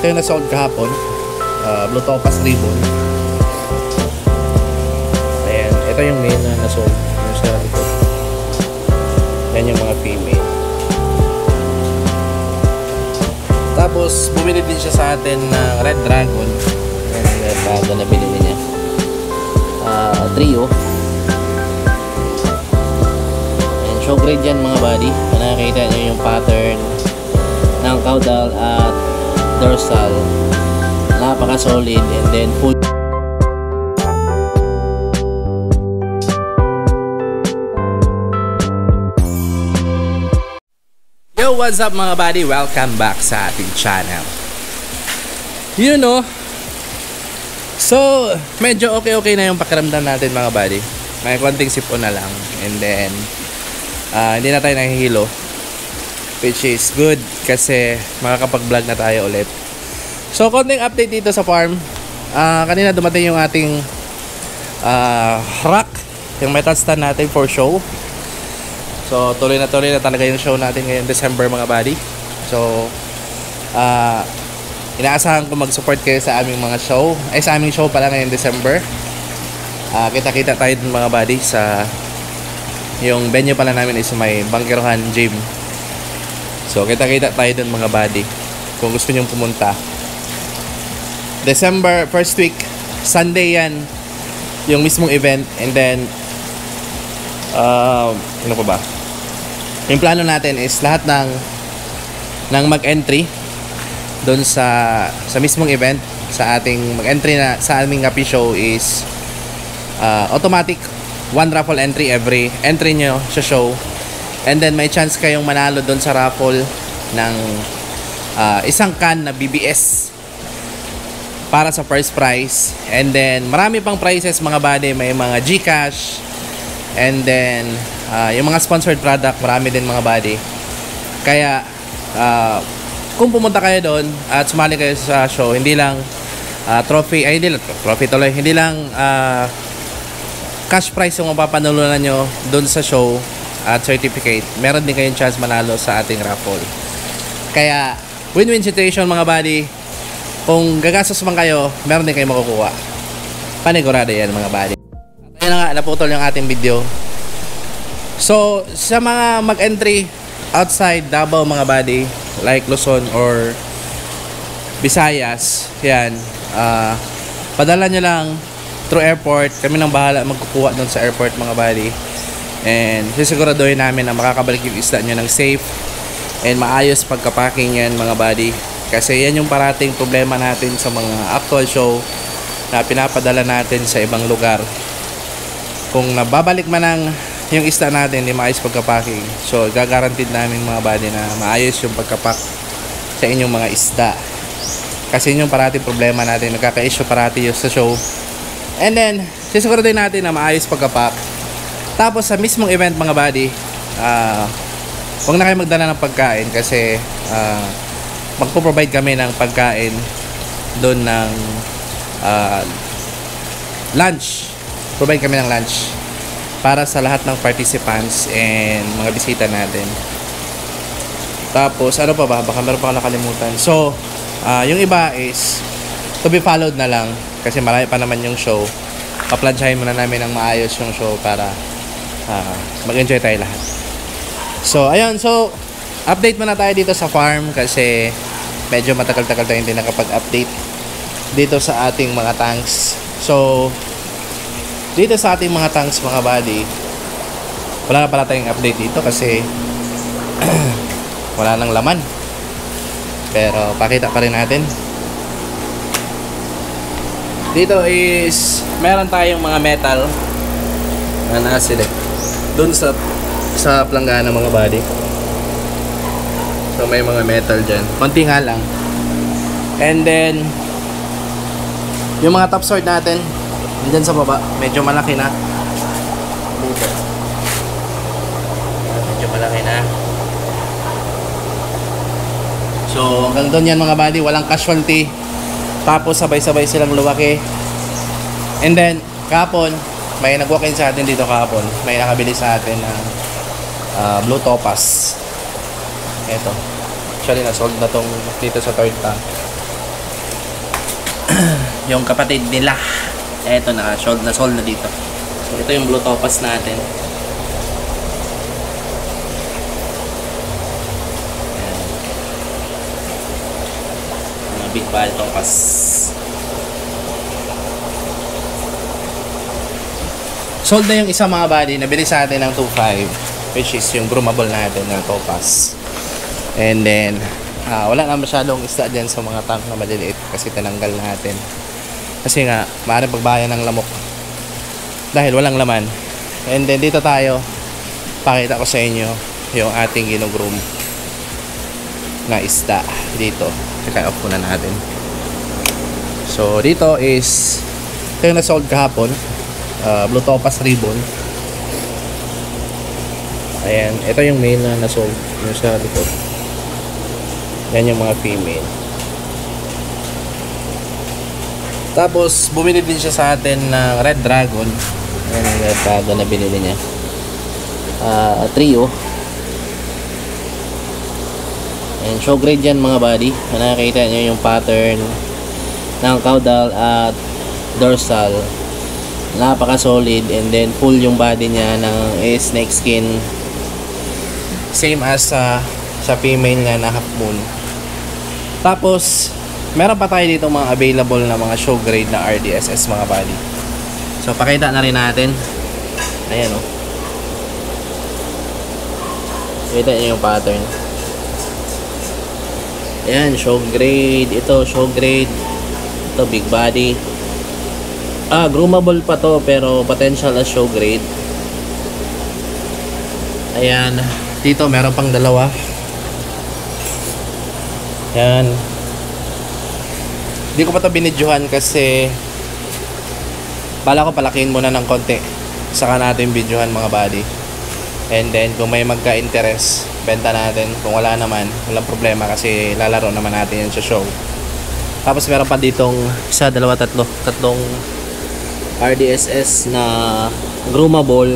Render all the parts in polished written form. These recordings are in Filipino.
Ito yung nasold kahapon. Blue Topaz ribbon. Ayan. Ito yung main na nasold. Yung sa likod. Yan yung mga female. Tapos, bumili din siya sa atin ng Red Dragon. Red Dragon na binili niya. Trio. And show grade yan mga buddy. Nakikita nyo yung pattern ng caudal at dorsal. Napaka solid. And then full. Yo, what's up mga buddy? Welcome back sa ating channel. You know, so medyo okay na yung pakiramdam natin mga buddy. May konting sipon na lang. And then hindi na tayo nahihilo, which is good kasi makakapag-vlog na tayo ulit. So konting update dito sa farm. Kanina dumating yung ating rack, yung metal stand natin for show. So tuloy na talaga yung show natin ngayong December mga buddy. So inaasahan ko mag-support kayo sa aming mga show. Sa aming show pala ngayong December. Kita-kita tayo dun mga buddy sa yung venue pala namin is may Bangkerohan Gym. So kita-kita tayo dun mga buddy kung gusto niyo pumunta. December first week, Sunday yan yung mismong event. And then ano pa ba? Yung plano natin is lahat ng mag-entry doon sa mismong event, sa ating mag-entry na sa aming Happy Show is automatic one raffle entry every entry nyo sa show. And then may chance kayong manalo doon sa raffle ng isang can na BBS para sa first prize. And then marami pang prizes mga buddy. May mga GCash. And then yung mga sponsored product, marami din mga buddy. Kaya kung pumunta kayo doon at sumali kayo sa show, hindi lang trophy, ay hindi lang trophy tuloy, hindi lang cash prize yung mapapanalunan nyo doon sa show at certificate. Meron din kayong chance manalo sa ating raffle. Kaya win-win situation mga buddy. Kung gagastos man kayo, meron din kayong makukuha. Panigurado yan mga buddy. Ayun na nga, naputol yung ating video. So, sa mga mag-entry outside Davao mga buddy, like Luzon or Visayas, yan, padala nyo lang through airport. Kami nang bahala magkukuha doon sa airport mga buddy. And sisiguraduhin namin na makakabalik yung isda nyo ng safe and maayos pagkapacking yan mga buddy. Kasi yan yung parating problema natin sa mga actual show na pinapadala natin sa ibang lugar. Kung nababalik man ang yung isda natin, hindi maayos pagkapacking. So, gagarantid namin mga buddy na maayos yung pagkapak sa inyong mga isda. Kasi yun yung parating problema natin. Nagkaka-issue parati yung sa show. And then, sisiguro din natin na maayos pagkapak. Tapos, sa mismong event mga buddy, huwag na kayo magdala ng pagkain kasi magpo-provide kami ng pagkain doon ng lunch. Provide kami ng lunch para sa lahat ng participants and mga bisita natin. Tapos ano pa ba? Baka meron pa nakalimutan. So yung iba is to be followed na lang kasi marami pa naman yung show. Paplansyahin muna namin ng maayos yung show para mag-enjoy tayo lahat. So ayun, so update muna tayo dito sa farm kasi medyo matagal-tagal tayo hindi nakapag-update dito sa ating mga tanks. So dito sa ating mga tanks mga buddy, wala na pala tayong update dito kasi wala nang laman. Pero pakita pa rin natin. Dito is meron tayong mga metal na nakasilip dun sa planggana mga buddy. So may mga metal dyan, konti nga lang. And then yung mga topsoil natin andyan sa baba, medyo malaki na. Dito. Medyo malaki na. So, hanggang doon yan mga buddy. Walang casualty. Tapos, sabay-sabay silang luwaki. And then, kahapon, may nag-walk-in sa atin dito kahapon. May nakabili sa atin ng Blue Topaz. Ito. Actually, nasold na tong dito sa third tank. yung kapatid nila. Eto, na-sold na dito. So, ito yung blue topaz natin. Ayan. Mga big ball topaz. Sold na yung isang mga body. Nabili sa atin ng 2.5, which is yung groomable natin na topaz. And then, wala na masyadong isda dyan sa mga tank na maliliit kasi tinanggal natin. Kasi nga, maaaring pagbayan ng lamok dahil walang laman. And then dito tayo, pakita ko sa inyo yung ating ginugroom na isda dito. Teka, off muna natin. So dito is ito yung na-sold kahapon, blue topaz ribbon. Ayan, ito yung male na na-sold yung sa likod. Yan yung mga female. Tapos, bumili din siya sa atin ng Red Dragon. Ayan yung Red Dragon na binili niya. Trio. And show grade yan mga buddy. Nakikita nyo yung pattern ng caudal at dorsal. Napaka solid. And then, full yung body niya ng snake skin. Same as sa female nga na half moon. Tapos, meron pa tayo dito mga available na mga show grade na RDSS mga buddy. So pakita na rin natin. Ayan o. Kita nyo yung pattern. Ayan, show grade. Ito, show grade. Ito, big body. Groomable pa to pero potential as show grade. Ayan. Dito meron pang dalawa. Ayan. Hindi ko pa ito binidyohan kasi bala ko palakihin muna ng konti, saka natin videohan mga buddy. And then kung may magka-interest, benta natin. Kung wala naman, walang problema kasi lalaro naman natin yan sa show. Tapos meron pa ditong isa, dalawa, tatlong RDSS na groomable.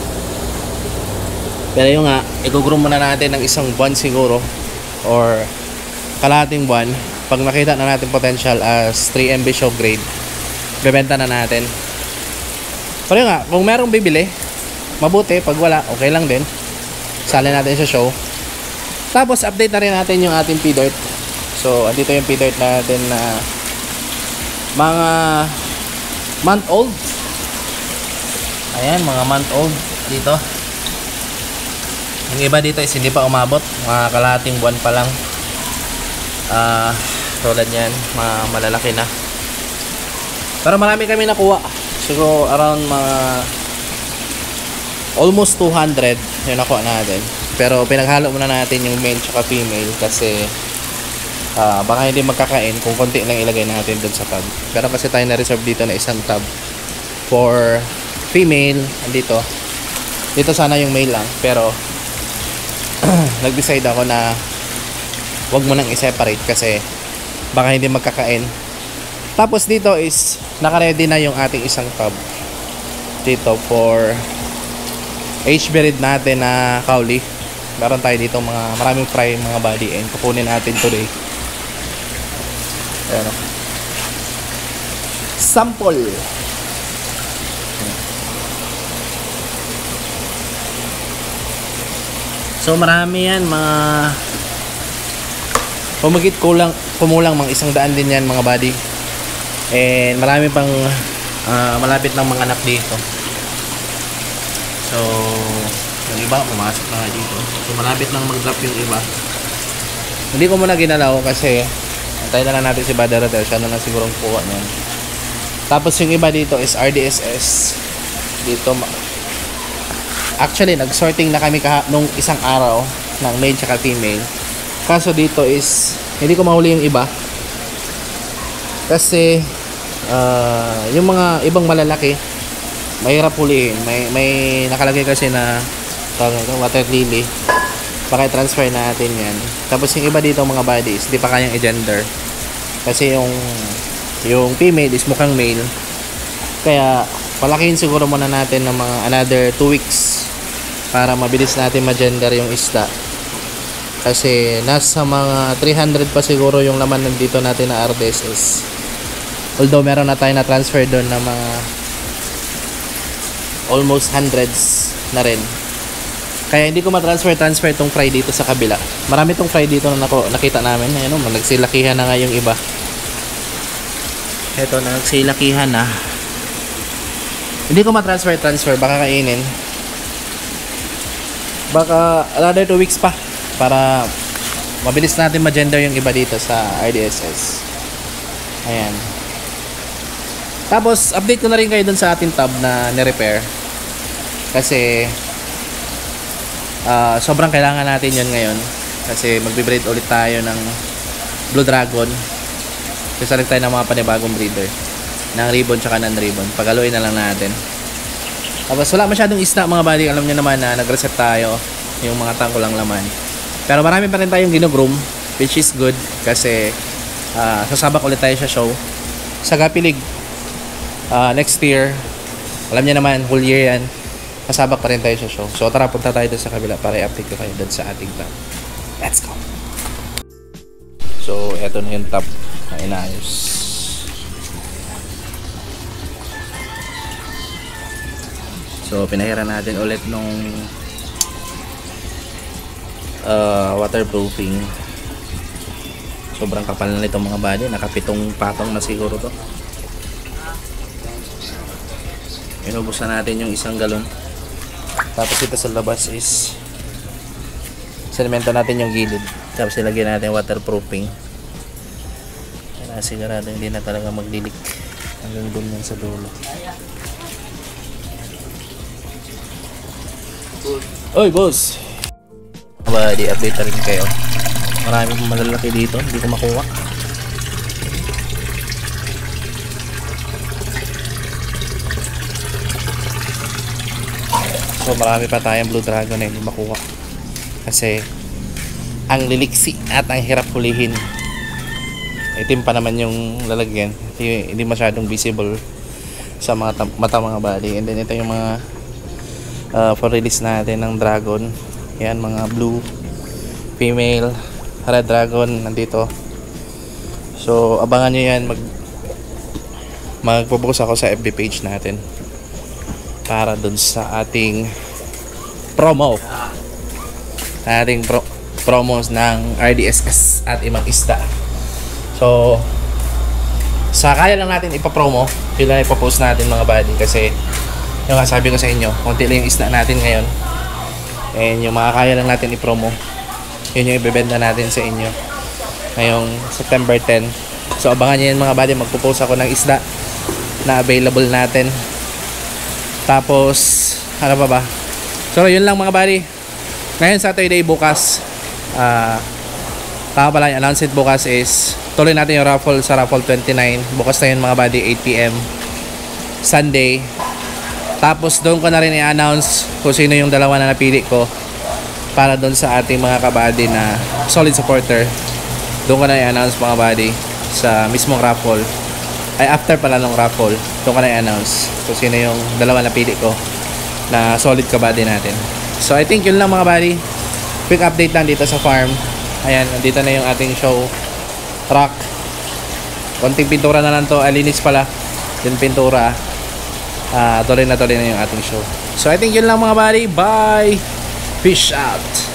Pero yung nga, i-groom muna natin ng isang buwan siguro or kalahating buwan. Pag nakita na natin potential as 3MB show grade, bebenta na natin. Pero nga, kung merong bibili, mabuti. Pag wala, okay lang din. Sali natin sa show. Tapos, update na rin natin yung ating P-Dirt. So, andito yung P-Dirt natin na mga month old. Ayan, mga month old dito. Yung iba dito is hindi pa umabot. Mga kalahating buwan pa lang. Tulad yan, malalaki na. Pero marami kami nakuha. Siguro around mga almost 200 yung nakuha natin. Pero pinaghalo muna natin yung male tsaka female kasi baka hindi magkakain kung konti lang ilagay natin dun sa tub. Pero kasi tayo na-reserve dito na isang tub for female. Dito sana yung male lang. Pero nag-decide ako na wag mo nang i-separate kasi baka hindi magkakain. Tapos dito is naka-ready na yung ating isang tub dito for HB read natin na kauli. Meron tayo dito maraming fry mga body and kukunin natin today. Ayan o. Sample. So marami yan, mga pumagit kumulang mga 100 din yan mga buddy. And marami pang malapit ng mga anak dito. So yung iba pumasok na dito. So malapit nang mag-drop yung iba. Hindi ko muna ginalaw kasi antayin na lang natin si Badara Hotel. Siya na lang sigurong kuha niyan. Tapos yung iba dito is RDSS. Dito actually nag-sorting na kami nung isang araw ng male tsaka female. Kaso dito is hindi ko mahuli yung iba kasi yung mga ibang malalaki mahirap huliin. May nakalagay kasi na water lily, paki-transfer natin yan. Tapos yung iba dito mga bodies hindi pa kayang i-gender kasi yung female is mukhang male, kaya palakihin siguro muna natin ng mga another 2 weeks para mabilis natin ma-gender yung isda. Kasi nasa mga 300 pa siguro yung laman nandito natin na RDSS. Although meron na tayo na transfer doon na mga almost hundreds na rin. Kaya hindi ko transfer tong fry dito sa kabila. Marami tong fry dito na nakita namin. Ayun, nagsilakihan na nga yung iba. Ito, nagsilakihan na. Hindi ko transfer baka kainin. Baka another 2 weeks pa para mabilis natin ma-gender yung iba dito sa RDSS. Ayan. Tapos update ko na rin kayo dun sa ating tab na ni-repair. Kasi sobrang kailangan natin yun ngayon. Kasi magbe-breed ulit tayo ng Blue Dragon. Sasalit tayo ng mga panibagong breeder. Ng ribbon tsaka non-ribbon. Pagaluin na lang natin. Tapos wala masyadong isda mga buddy. Alam nyo naman na nag-reset tayo. Yung mga tangko lang laman. Pero marami pa rin tayong ginugroom. Which is good. Kasi sasabak ulit tayo sa show. Sa Gapilig. Next year. Alam nyo naman, whole year yan. Sasabak pa rin tayo sa show. So tara, punta tayo doon sa kabila para i-update ko kayo doon sa ating tab. Let's go! So eto na yung tab na inayos. So pinahiran natin ulit nung waterproofing. Sobrang kapal na nitong mga body. Nakapitong patong na siguro to. Inubos na natin yung 1 galon. Tapos ito sa labas is semento natin yung gilid. Tapos ilagyan natin waterproofing. Kaya sigurado hindi na talaga maglilik hanggang doon yan sa dulo. Oy boss! Di update na rin kayo. Marami pong malalaki dito, hindi ko makuha. So marami pa tayong Blue Dragon na hindi makuha. Kasi ang liliksi at ang hirap hulihin. Itim pa naman yung lalagyan. Hindi masyadong visible sa mga mata mga body. And then ito yung mga for release natin ng dragon. Yan, mga blue, female, red dragon nandito. So abangan nyo yan. Magpo-post ako sa FB page natin para dun sa ating promo. Promos ng RDSS at ibang isda. So sa kaya lang natin ipapromo, yun lang ipapost natin mga buddy. Kasi yung sabi ko sa inyo, konti lang yung isda natin ngayon. And yung mga kaya lang natin ipromo, yun yung ibebenta natin sa inyo ngayong September 10. So abangan nyo yan mga buddy. Magpo-post ako ng isda na available natin. Tapos ano pa ba? So yun lang mga buddy. Ngayon Saturday, bukas tama pala yung announcement bukas is tuloy natin yung raffle sa raffle 29. Bukas na yun mga buddy, 8 PM Sunday. Tapos doon ko na rin i-announce kung sino yung dalawa na napili ko para doon sa ating mga kabady na solid supporter. Doon ko na i-announce mga buddy sa mismong raffle. Ay after pala ng raffle, doon ko na i-announce kung sino yung dalawa na napili ko na solid kabady natin. So I think yun lang mga buddy. Quick update lang dito sa farm. Ayan, dito na yung ating show truck. Konting pintura na lang to. Alinis pala yung pintura. Tuloy na yung ating show. So I think yun lang mga buddy. Bye! Fish out!